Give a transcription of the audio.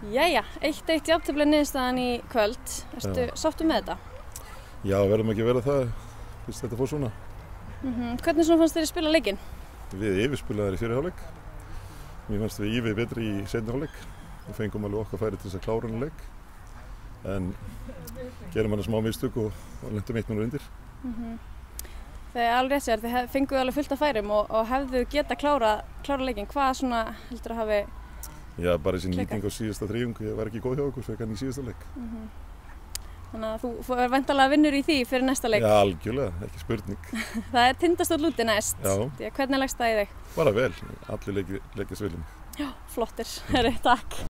Jæja, 1-1 jafntefli niðurstaðan í kvöld. Ertu sáttur með þetta? Já, verðum ekki að vera það fyrst þetta fór svona. Hvernig svona fannst þér spila leikinn? Við yfirspilaðir í fyrri hálfleik. Mér fannst við Ívi betri í seinni hálfleik. Við fengum alveg okkar færi til þess að klára hann leik. En gerum hann smá mistök og lentum 1-0 undir. Það er alveg rétt sér, þið fenguðu alveg fullt af færum og hefðu geta klára leikinn. Hvað svona heldur að hafi Já, bara þessi nýting á síðasta þriðjung, ég var ekki góð hjá okkur, fekk hann í síðasta leik. Þannig að þú er væntanlega vinnur í því fyrir næsta leik. Já, algjörlega, ekki spurning. Það er Tindastóll úti næst. Já. Hvernig leggst það í þig? Bara vel, allir leikjast vel. Já, flottir. Takk.